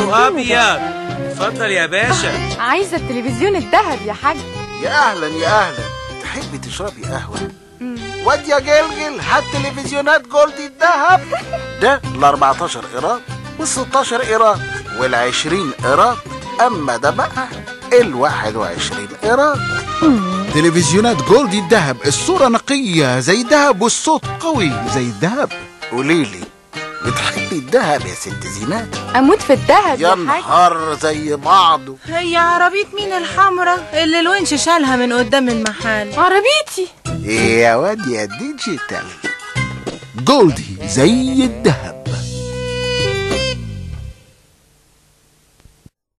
ابيض. اتفضل يا باشا. عايزه التلفزيون الذهب يا حاج. يا اهلا يا اهلا. تحبي تشربي قهوه؟ واد يا جلجل، هات تلفزيونات جولدي الذهب. ده ال 14 قيراط وال 16 قيراط وال 20 قيراط، اما ده بقى ال 21 قيراط. تلفزيونات جولدي الذهب، الصوره نقيه زي الذهب والصوت قوي زي الذهب. قوليلي، بتحبي الذهب يا ست زينات؟ اموت في الذهب يا حاج. نهار زي بعضه. هي عربية مين الحمرا اللي الونش شالها من قدام المحل؟ عربيتي. يا واد يا ديجيتال، جولدي زي الذهب.